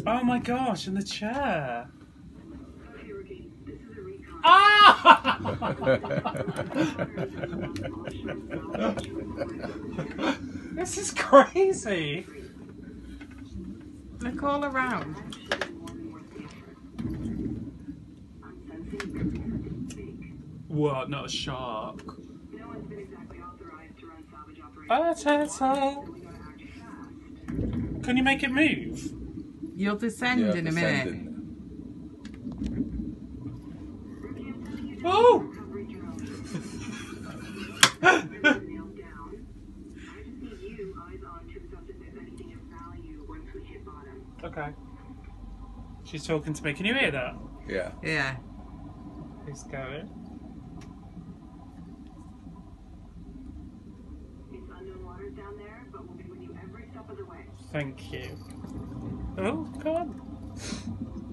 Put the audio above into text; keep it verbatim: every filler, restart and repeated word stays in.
Oh my gosh, in the chair. Ah! This is crazy. Look all around. What? Not a shark. Potato. Can you make it move? You'll descend Yeah, in a minute. descending. Oh! Okay. She's talking to me. Can you hear that? Yeah. Yeah. Who's going? It's unknown waters down there, but we'll be with you every step of the way. Thank you. Oh, come on.